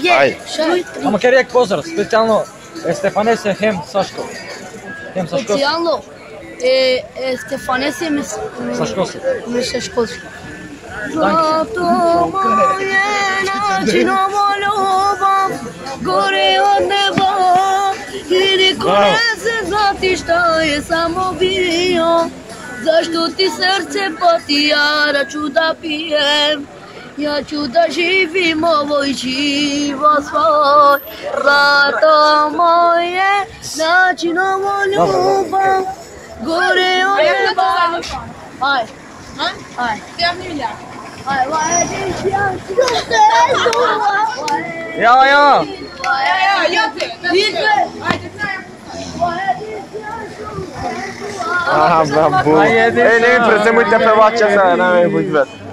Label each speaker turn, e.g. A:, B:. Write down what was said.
A: Ajde.
B: Ама Кириак поздрав, специјално Стефанесе хем Сашко. Хем Сашко.
C: Специјално Стефанесе
B: Сашко.
C: Сашко. Злато моје начиново љубов горе од небо и никој не се знати што е само био. Зашто ти срце пати ја рачу да пием. Ja ću da živim ovoj život svoj, zlato moje, naći novu ljubav, gore od neba. Aj, aj. Aj, vadiš, ja ću te čuvat.
B: Ja.
A: Aha, bu. Ne mi prezemujte pevača, ne mi buď ved.